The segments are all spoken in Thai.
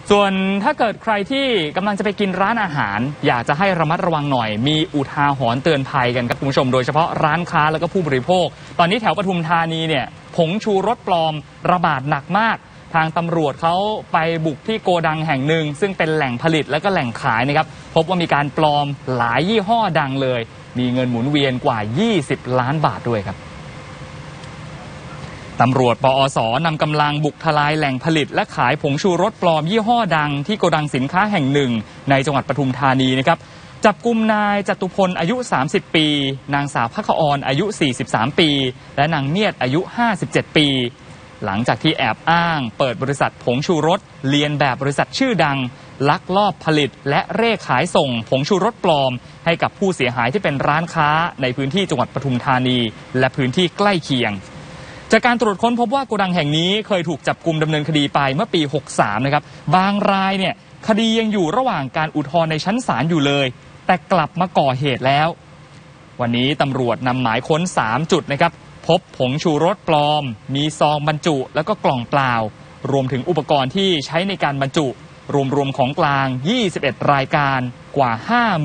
ส่วนถ้าเกิดใครที่กำลังจะไปกินร้านอาหารอยากจะให้ระมัดระวังหน่อยมีอุทาหรณ์เตือนภัยกันครับคุณผู้ชมโดยเฉพาะร้านค้าแล้วก็ผู้บริโภคตอนนี้แถวปทุมธานีเนี่ยผงชูรสปลอมระบาดหนักมากทางตำรวจเขาไปบุกที่โกดังแห่งหนึ่งซึ่งเป็นแหล่งผลิตและก็แหล่งขายนะครับพบว่ามีการปลอมหลายยี่ห้อดังเลยมีเงินหมุนเวียนกว่า20 ล้านบาทด้วยครับตำรวจปอส.นำกำลังบุกทลายแหล่งผลิตและขายผงชูรสปลอมยี่ห้อดังที่โกดังสินค้าแห่งหนึ่งในจังหวัดปทุมธานีนะครับจับกุมนายจตุพลอายุ30 ปีนางสาวภัคอรอายุ43 ปีและนางเมียดอายุ57 ปีหลังจากที่แอบอ้างเปิดบริษัทผงชูรสเลียนแบบบริษัทชื่อดังลักลอบผลิตและเร่ขายส่งผงชูรสปลอมให้กับผู้เสียหายที่เป็นร้านค้าในพื้นที่จังหวัดปทุมธานีและพื้นที่ใกล้เคียงจากการตรวจค้นพบว่าโกดังแห่งนี้เคยถูกจับกุมดำเนินคดีไปเมื่อปี63นะครับบางรายเนี่ยคดียังอยู่ระหว่างการอุทธรณ์ในชั้นศาลอยู่เลยแต่กลับมาก่อเหตุแล้ววันนี้ตำรวจนำหมายค้น3จุดนะครับพบผงชูรสปลอมมีซองบรรจุแล้วก็กล่องเปล่ารวมถึงอุปกรณ์ที่ใช้ในการบรรจุรวมของกลาง21รายการกว่า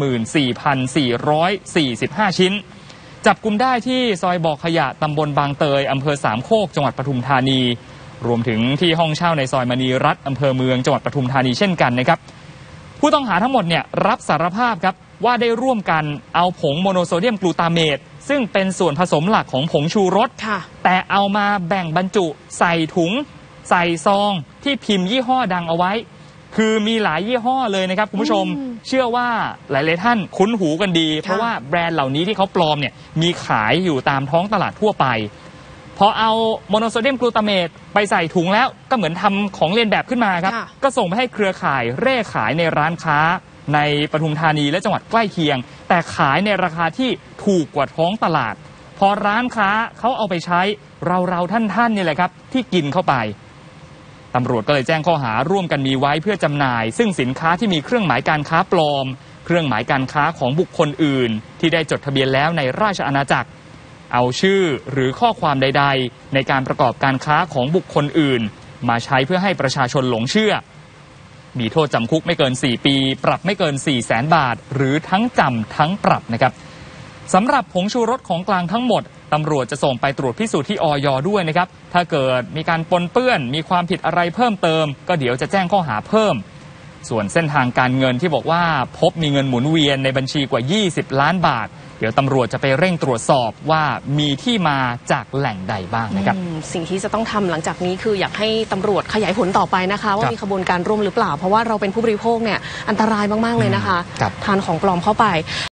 54,445 ชิ้นจับกุมได้ที่ซอยบ่อขยะตำบลบางเตยอำเภอสามโคกจังหวัดปทุมธานีรวมถึงที่ห้องเช่าในซอยมณีรัตน์อำเภอเมืองจังหวัดปทุมธานีเช่นกันนะครับผู้ต้องหาทั้งหมดเนี่ยรับสารภาพครับว่าได้ร่วมกันเอาผงโมโนโซเดียมกลูตาเมตซึ่งเป็นส่วนผสมหลักของผงชูรสแต่เอามาแบ่งบรรจุใส่ถุงใส่ซองที่พิมพ์ยี่ห้อดังเอาไว้คือมีหลายยี่ห้อเลยนะครับคุณผู้ชมเชื่อว่าหลายๆท่านคุ้นหูกันดีเพราะว่าแบรนด์เหล่านี้ที่เขาปลอมเนี่ยมีขายอยู่ตามท้องตลาดทั่วไปพอเอาโมโนโซเดียมกลูตาเมตไปใส่ถุงแล้วก็เหมือนทำของเลียนแบบขึ้นมาครับก็ส่งไปให้เครือข่ายเร่ขายในร้านค้าในปทุมธานีและจังหวัดใกล้เคียงแต่ขายในราคาที่ถูกกว่าท้องตลาดพอร้านค้าเขาเอาไปใช้เราท่านนี่แหละครับที่กินเข้าไปตำรวจก็เลยแจ้งข้อหาร่วมกันมีไว้เพื่อจำหน่ายซึ่งสินค้าที่มีเครื่องหมายการค้าปลอมเครื่องหมายการค้าของบุคคลอื่นที่ได้จดทะเบียนแล้วในราชอาณาจักรเอาชื่อหรือข้อความใดๆในการประกอบการค้าของบุคคลอื่นมาใช้เพื่อให้ประชาชนหลงเชื่อมีโทษจำคุกไม่เกิน4 ปีปรับไม่เกิน 400,000 บาทหรือทั้งจำทั้งปรับนะครับสำหรับผงชูรสของกลางทั้งหมดตำรวจจะส่งไปตรวจพิสูจน์ที่อย.ด้วยนะครับถ้าเกิดมีการปนเปื้อนมีความผิดอะไรเพิ่มเติมก็เดี๋ยวจะแจ้งข้อหาเพิ่มส่วนเส้นทางการเงินที่บอกว่าพบมีเงินหมุนเวียนในบัญชีกว่า20 ล้านบาทเดี๋ยวตำรวจจะไปเร่งตรวจสอบว่ามีที่มาจากแหล่งใดบ้างนะครับสิ่งที่จะต้องทำหลังจากนี้คืออยากให้ตำรวจขยายผลต่อไปนะคะว่ามีขบวนการร่วมหรือเปล่าเพราะว่าเราเป็นผู้บริโภคเนี่ยอันตรายมากๆเลยนะคะทานของปลอมเข้าไป